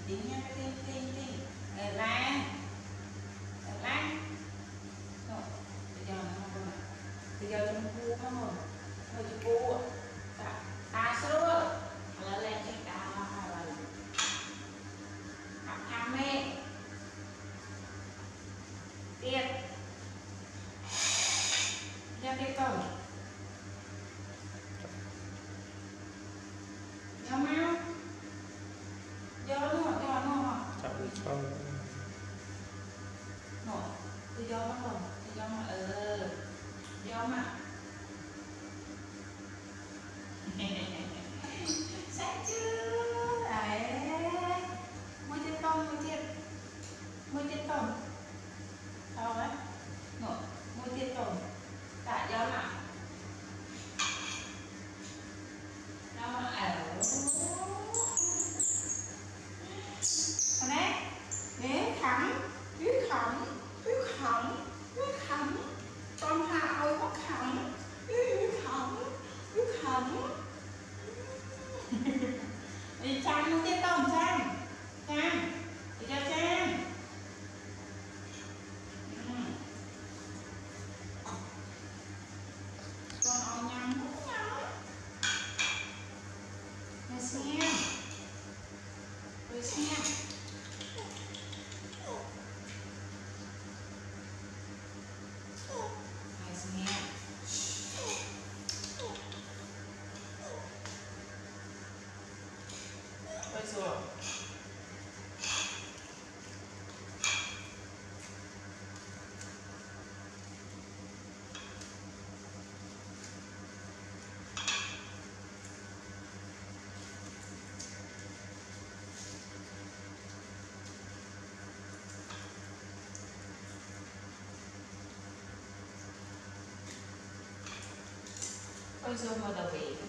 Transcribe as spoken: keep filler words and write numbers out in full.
tí nha tí tí tí ở lan ở lan rồi bây giờ nó không rồi bây giờ chúng cu không rồi rồi chúng cu ta ta sữa là lên cái ta là học tham mê tiệt ra cái cổng nhau mau gió nữa gió nữa chọn không nổi thì gió bắt đầu thì gió mà ờ gió mà sáng chưa đấy mua trên tông mua trên mua trên tông sao đấy nổi mua trên tông tại gió mà gió mà ở còn đấy ghế khẳng ghế khẳng ghế khẳng ghế khẳng con Hà ơi có khẳng ghế khẳng ghế khẳng đi Trang không tiếp tông Trang Trang đi cho Trang con ôi nhăn cũng nhăn rồi xem rồi xem rồi xem bây giờ bây giờ mà đầu vị